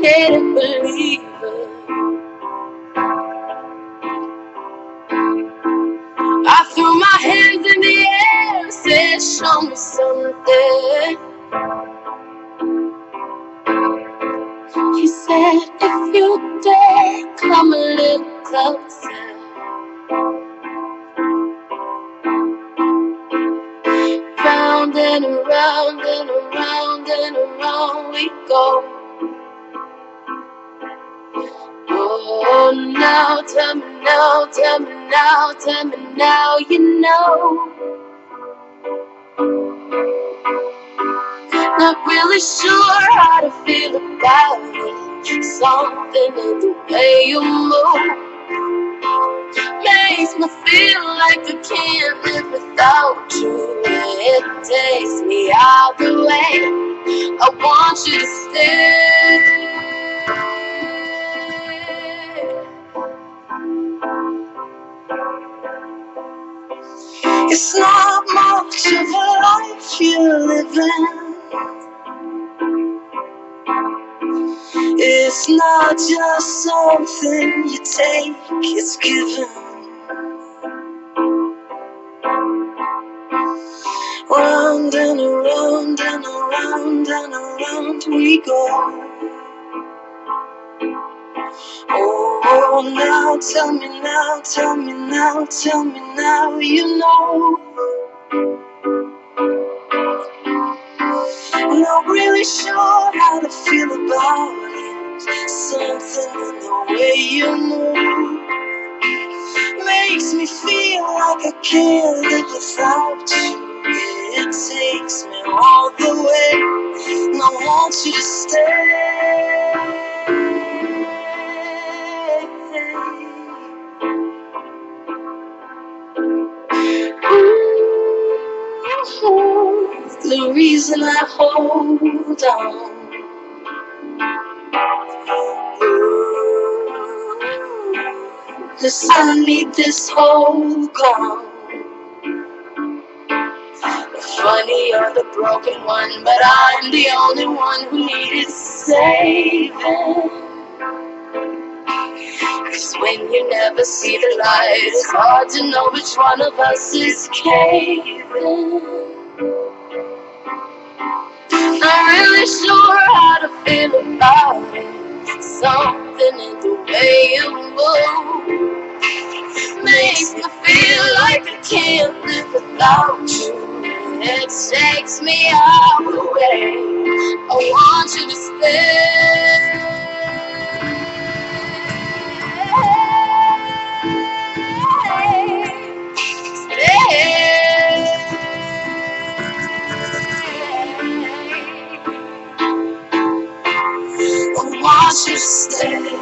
unsophisticated believer. I threw my hands in the air and said, show me something. He said, if you dare, come a little closer. Round and around and around and around we go. Oh, now, tell me now, tell me now, tell me now, you know. Not really sure how to feel about it. Something in the way you move makes me feel like I can't live without you. It takes me out the way. I want you to stay. It's not much of a life you're living. It's not just something you take, it's given. Round and around and around and around we go. Oh, now, tell me now, tell me now, tell me now, you know. Not really sure how to feel about it. Something in the way you move makes me feel like I can't live without you. It takes me all the way, and I want you to stay. Ooh, the reason I hold on. Cause I need this whole gone. Funny, you're the broken one, but I'm the only one who needed saving. Cause when you never see the light, it's hard to know which one of us is caving. Not really sure how to feel about it. Something in the way you move makes me feel like I can't live without you. It takes me out the way. I want you to stay. I want you to stay.